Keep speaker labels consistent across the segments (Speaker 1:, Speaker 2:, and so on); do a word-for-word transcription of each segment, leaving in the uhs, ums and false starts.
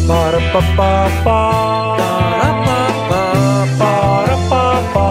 Speaker 1: Ba-da-ba-ba-ba. Ba-da-ba-ba-ba.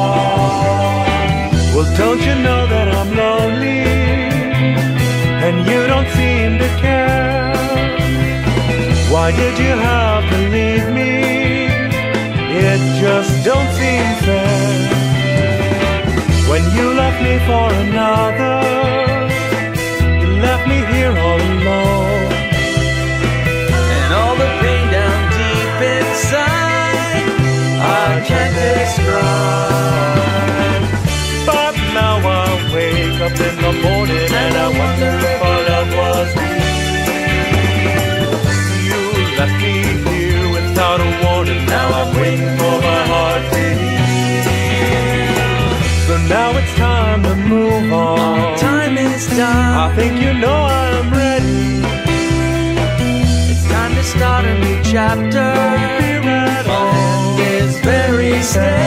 Speaker 1: Well, don't you know that I'm lonely, and you don't seem to care? Why did you have to leave me? It just don't seem fair. When you left me for another, you left me here all alone,
Speaker 2: and all the pain down deep inside I can't describe.
Speaker 1: But now I wake up in the morning and I wonder if our love was real. You left me here without a warning. Now I'm waiting for my heart to heal. So now it's time to move on.
Speaker 2: Time is done.
Speaker 1: I think you know I'm ready.
Speaker 2: It's time to start a new chapter.
Speaker 1: Here at
Speaker 2: My hand is very steady.